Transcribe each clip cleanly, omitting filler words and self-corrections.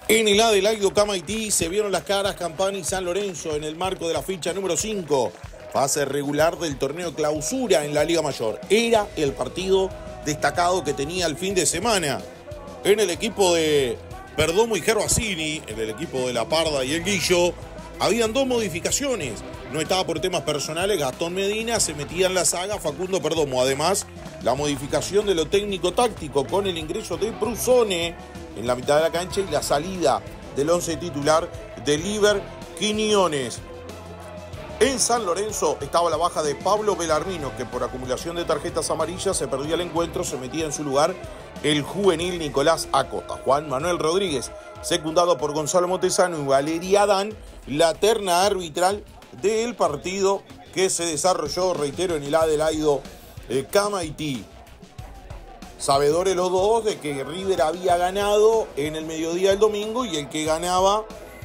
En el Adelaide Camaití se vieron las caras Campana y San Lorenzo en el marco de la ficha número 5, fase regular del torneo clausura en la Liga Mayor. Era el partido destacado que tenía el fin de semana. En el equipo de Perdomo y Gervasini, en el equipo de La Parda y el Guillo, habían dos modificaciones. No estaba por temas personales Gastón Medina, se metía en la saga Facundo Perdomo. Además, la modificación de lo técnico-táctico con el ingreso de Prusone en la mitad de la cancha y la salida del once titular de Liber Quiñones. En San Lorenzo estaba la baja de Pablo Belarmino, que por acumulación de tarjetas amarillas se perdía el encuentro, se metía en su lugar el juvenil Nicolás Acosta. Juan Manuel Rodríguez, secundado por Gonzalo Montesano y Valeria Adán, la terna arbitral del partido que se desarrolló, reitero, en el Adelaide Camaití. Sabedores los dos de que River había ganado en el mediodía del domingo y el que ganaba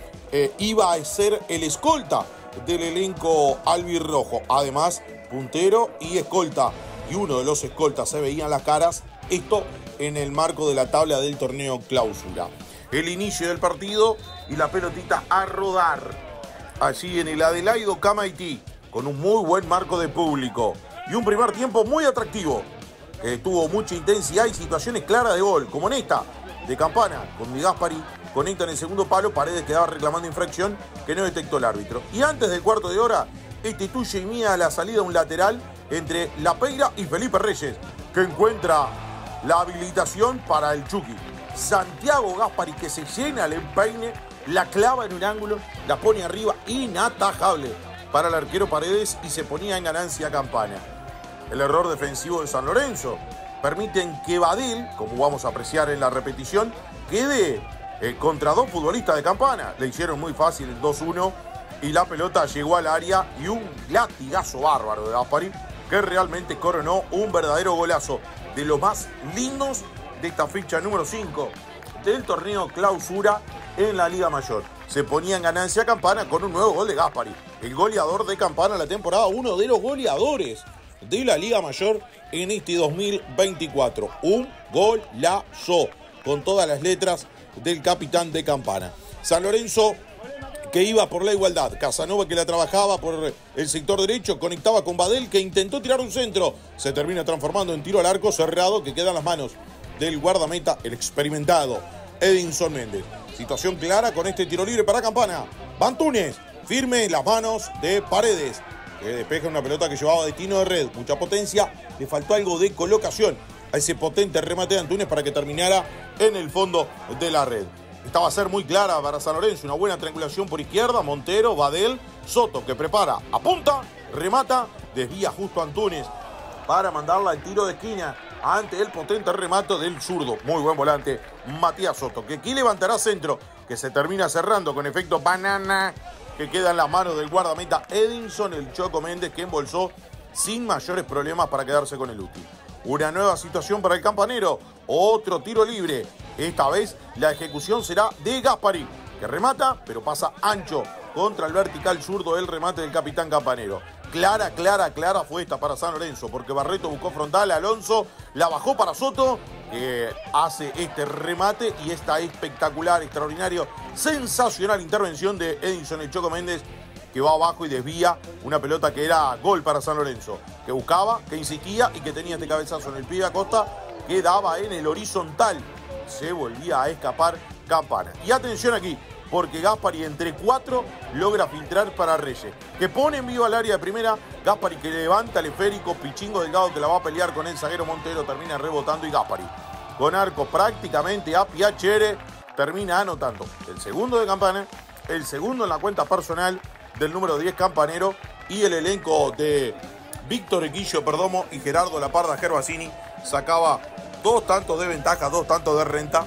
iba a ser el escolta del elenco albirrojo. Además, puntero y escolta. Y uno de los escoltas se veían las caras. Esto en el marco de la tabla del torneo clausura. El inicio del partido y la pelotita a rodar allí en el Adelaide Camaití, con un muy buen marco de público y un primer tiempo muy atractivo. Tuvo mucha intensidad y situaciones claras de gol, como en esta de Campana, con Di Gaspari conecta en el segundo palo, Paredes quedaba reclamando infracción que no detectó el árbitro. Y antes del cuarto de hora, tuya y mía a la salida de un lateral entre La Peira y Felipe Reyes, que encuentra la habilitación para el Chucky. Santiago Gaspari, que se llena el empeine, la clava en un ángulo, la pone arriba, inatajable para el arquero Paredes y se ponía en ganancia Campana. El error defensivo de San Lorenzo permiten que Badil, como vamos a apreciar en la repetición, quede contra dos futbolistas de Campana. Le hicieron muy fácil el 2-1 y la pelota llegó al área y un latigazo bárbaro de Gaspari que realmente coronó un verdadero golazo, de los más lindos de esta ficha número 5 del torneo clausura en la Liga Mayor. Se ponía en ganancia Campana con un nuevo gol de Gaspari, el goleador de Campana la temporada, uno de los goleadores de la Liga Mayor en este 2024. Un golazo con todas las letras del capitán de Campana. San Lorenzo, que iba por la igualdad. Casanova, que la trabajaba por el sector derecho, conectaba con Badel, que intentó tirar un centro. Se termina transformando en tiro al arco cerrado que queda en las manos del guardameta, el experimentado Edinson Méndez. Situación clara con este tiro libre para Campana. Bantúnez, firme en las manos de Paredes, que despeja una pelota que llevaba destino de red. Mucha potencia, le faltó algo de colocación a ese potente remate de Antúnez para que terminara en el fondo de la red. Esta va a ser muy clara para San Lorenzo, una buena triangulación por izquierda, Montero, Badel, Soto, que prepara, apunta, remata, desvía justo a Antúnez para mandarla al tiro de esquina ante el potente remate del zurdo. Muy buen volante, Matías Soto, que aquí levantará centro, que se termina cerrando con efecto banana, que queda en las manos del guardameta Edinson el Choco Méndez, que embolsó sin mayores problemas para quedarse con el útil. Una nueva situación para el campanero, otro tiro libre. Esta vez la ejecución será de Gaspari, que remata, pero pasa ancho contra el vertical zurdo del remate del capitán campanero. Clara fue esta para San Lorenzo, porque Barreto buscó frontal, Alonso la bajó para Soto, que hace este remate y esta espectacular, extraordinario, sensacional intervención de Edinson el Choco Méndez, que va abajo y desvía una pelota que era gol para San Lorenzo, que buscaba, que insistía y que tenía este cabezazo en el pibe Acosta, que daba en el horizontal. Se volvía a escapar Campana. Y atención aquí, porque Gaspari entre 4 logra filtrar para Reyes, que pone en vivo al área de primera. Gaspari, que levanta el esférico, Pichingo Delgado, que la va a pelear con el zaguero Montero, termina rebotando y Gaspari, con arco prácticamente a Piacere, termina anotando el segundo de Campana, el segundo en la cuenta personal del número 10 campanero, y el elenco de Víctor Guillo Perdomo y Gerardo La Parda Gervasini sacaba 2 tantos de ventaja, 2 tantos de renta.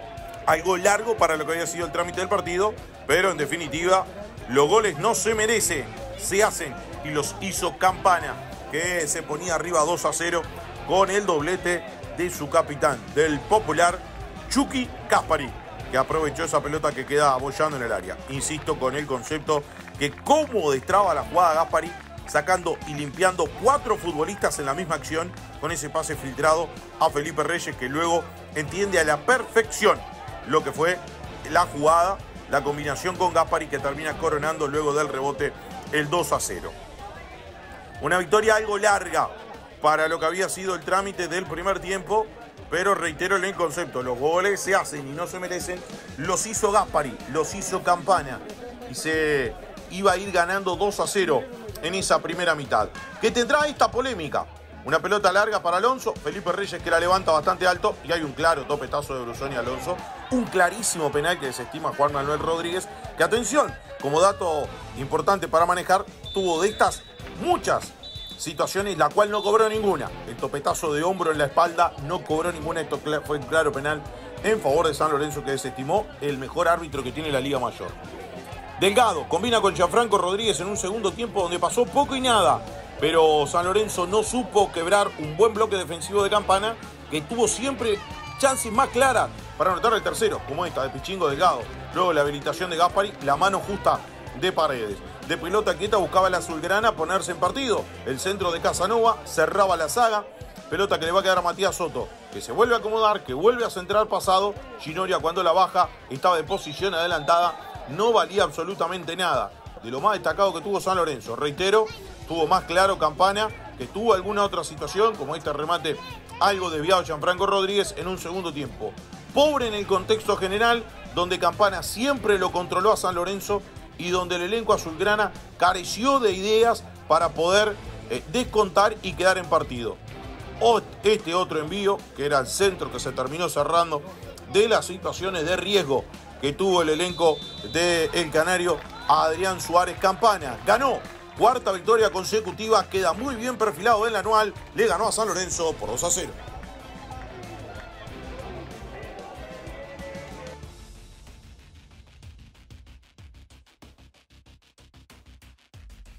Algo largo para lo que había sido el trámite del partido, pero en definitiva los goles no se merecen, se hacen, y los hizo Campana, que se ponía arriba 2-0 con el doblete de su capitán, del popular Chucky Gaspari, que aprovechó esa pelota que queda bollando en el área. Insisto con el concepto que cómo destraba la jugada Gaspari, sacando y limpiando 4 futbolistas en la misma acción con ese pase filtrado a Felipe Reyes, que luego entiende a la perfección lo que fue la jugada, la combinación con Gaspari que termina coronando luego del rebote el 2-0. Una victoria algo larga para lo que había sido el trámite del primer tiempo, pero reitero el concepto, los goles se hacen y no se merecen, los hizo Gaspari, los hizo Campana y se iba a ir ganando 2-0 en esa primera mitad. ¿Qué tendrá esta polémica? Una pelota larga para Alonso, Felipe Reyes que la levanta bastante alto y hay un claro topetazo de Brusoni Alonso, un clarísimo penal que desestima Juan Manuel Rodríguez, que atención, como dato importante para manejar, tuvo de estas muchas situaciones, la cual no cobró ninguna. El topetazo de hombro en la espalda no cobró ninguna, esto fue un claro penal en favor de San Lorenzo que desestimó el mejor árbitro que tiene la Liga Mayor. Delgado combina con Gianfranco Rodríguez en un segundo tiempo donde pasó poco y nada, pero San Lorenzo no supo quebrar un buen bloque defensivo de Campana, que tuvo siempre chances más claras para anotar el tercero, como esta de Pichingo Delgado. Luego la habilitación de Gaspari, la mano justa de Paredes. De pelota quieta buscaba la azulgrana ponerse en partido. El centro de Casanova cerraba la saga. Pelota que le va a quedar a Matías Soto, que se vuelve a acomodar, que vuelve a centrar pasado. Ginoria cuando la baja estaba en posición adelantada. No valía absolutamente nada. De lo más destacado que tuvo San Lorenzo. Reitero, tuvo más claro Campana, que tuvo alguna otra situación, como este remate algo desviado Gianfranco Rodríguez en un segundo tiempo. Pobre en el contexto general, donde Campana siempre lo controló a San Lorenzo y donde el elenco azulgrana careció de ideas para poder descontar y quedar en partido. Este otro envío, que era el centro que se terminó cerrando, de las situaciones de riesgo que tuvo el elenco del canario Adrián Suárez Campana. Ganó, cuarta victoria consecutiva, queda muy bien perfilado en el anual, le ganó a San Lorenzo por 2-0.